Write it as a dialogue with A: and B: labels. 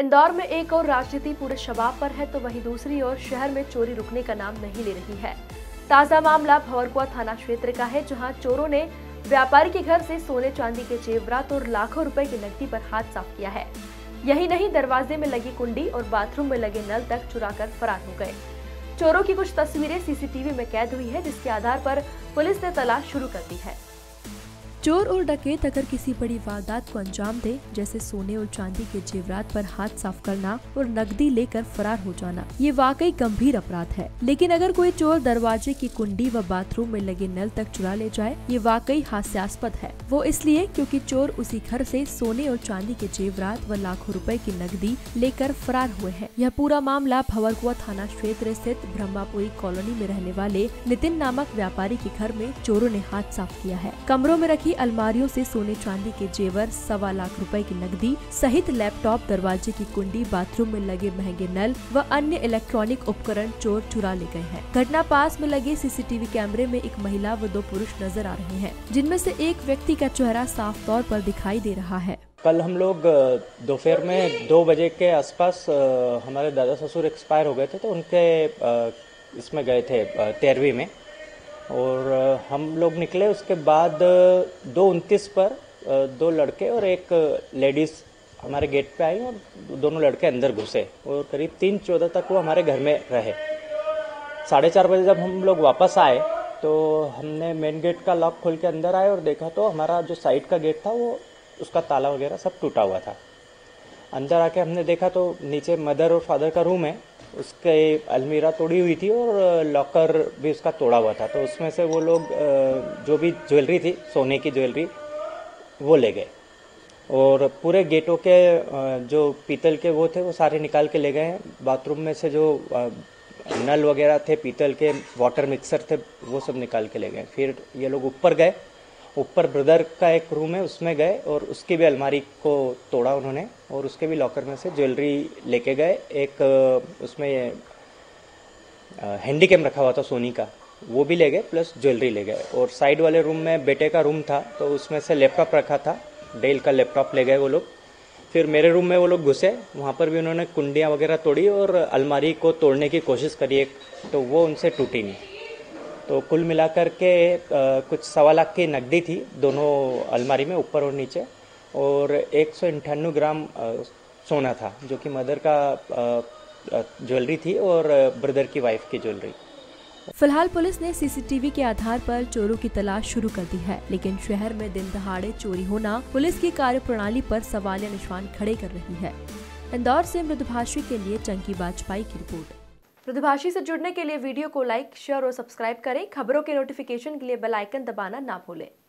A: इंदौर में एक और राजनीति पूरे शबाब पर है तो वहीं दूसरी ओर शहर में चोरी रुकने का नाम नहीं ले रही है। ताजा मामला भंवरकुआ थाना क्षेत्र का है, जहां चोरों ने व्यापारी के घर से सोने चांदी के जेवरात और लाखों रुपए की नकदी पर हाथ साफ किया है। यही नहीं, दरवाजे में लगी कुंडी और बाथरूम में लगे नल तक चुराकर फरार हो गए। चोरों की कुछ तस्वीरें सीसीटीवी में कैद हुई है, जिसके आधार पर पुलिस ने तलाश शुरू कर दी है। चोर और डकैत अगर किसी बड़ी वारदात को अंजाम दे, जैसे सोने और चांदी के जेवरात पर हाथ साफ करना और नकदी लेकर फरार हो जाना, ये वाकई गंभीर अपराध है। लेकिन अगर कोई चोर दरवाजे की कुंडी व बाथरूम में लगे नल तक चुरा ले जाए, ये वाकई हास्यास्पद है। वो इसलिए क्योंकि चोर उसी घर से सोने और चांदी के जेवरात व लाखों रुपए की नकदी लेकर फरार हुए हैं। यह पूरा मामला भंवरकुआ थाना क्षेत्र स्थित ब्रह्मापुरी कॉलोनी में रहने वाले नितिन नामक व्यापारी के घर में चोरों ने हाथ साफ किया है। कमरों में रखी अलमारियों से सोने चांदी के जेवर, 1.25 लाख रुपए की नकदी सहित लैपटॉप, दरवाजे की कुंडी, बाथरूम में लगे महंगे नल व अन्य इलेक्ट्रॉनिक उपकरण चोर चुरा ले गए हैं। घटना पास में लगे सीसीटीवी कैमरे में एक महिला व 2 पुरुष नजर आ रहे हैं, जिनमें से एक व्यक्ति का चेहरा साफ तौर पर दिखाई दे रहा है।
B: कल हम लोग दोपहर में 2 बजे के आसपास हमारे दादा ससुर एक्सपायर हो गए थे, तो उनके इसमें गए थे 13वीं में, और हम लोग निकले। उसके बाद 2:29 पर 2 लड़के और एक लेडीज़ हमारे गेट पे आई और दोनों लड़के अंदर घुसे और करीब 3:14 तक वो हमारे घर में रहे। 4:30 बजे जब हम लोग वापस आए तो हमने मेन गेट का लॉक खोल के अंदर आए और देखा तो हमारा जो साइड का गेट था वो उसका ताला वगैरह सब टूटा हुआ था। अंदर आके हमने देखा तो नीचे मदर और फादर का रूम है, उसके अलमीरा तोड़ी हुई थी और लॉकर भी उसका तोड़ा हुआ था। तो उसमें से वो लोग जो भी ज्वेलरी थी, सोने की ज्वेलरी, वो ले गए और पूरे गेटों के जो पीतल के वो थे वो सारे निकाल के ले गए हैं। बाथरूम में से जो नल वगैरह थे, पीतल के वाटर मिक्सर थे, वो सब निकाल के ले गए। फिर ये लोग ऊपर गए, ऊपर ब्रदर का एक रूम है उसमें गए और उसकी भी अलमारी को तोड़ा उन्होंने और उसके भी लॉकर में से ज्वेलरी लेके गए। एक उसमें हैंडीकैम रखा हुआ था सोनी का, वो भी ले गए, प्लस ज्वेलरी ले गए। और साइड वाले रूम में बेटे का रूम था तो उसमें से लैपटॉप रखा था, डेल का लैपटॉप ले गए वो लोग। फिर मेरे रूम में वो लोग घुसे, वहाँ पर भी उन्होंने कुंडियाँ वगैरह तोड़ी और अलमारी को तोड़ने की कोशिश करी एक, तो वो उनसे टूटी नहीं। तो कुल मिलाकर के कुछ 1.25 लाख की नकदी थी दोनों अलमारी में, ऊपर और नीचे, और 198 ग्राम सोना था, जो कि मदर का ज्वेलरी थी और ब्रदर की वाइफ की ज्वेलरी।
A: फिलहाल पुलिस ने सीसीटीवी के आधार पर चोरों की तलाश शुरू कर दी है, लेकिन शहर में दिन दहाड़े चोरी होना पुलिस की कार्यप्रणाली पर सवालिया निशान खड़े कर रही है। इंदौर से मृदुभाषी के लिए चंकी बाजपाई की रिपोर्ट। मृदुभाषी से जुड़ने के लिए वीडियो को लाइक, शेयर और सब्सक्राइब करें। खबरों के नोटिफिकेशन के लिए बेल आइकन दबाना ना भूलें।